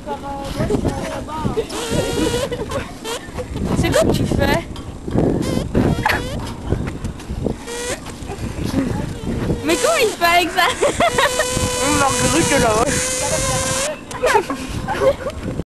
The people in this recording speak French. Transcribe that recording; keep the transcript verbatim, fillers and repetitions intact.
C'est quoi que tu fais? Mais comment il fait avec ça? Marguerite est là-bas.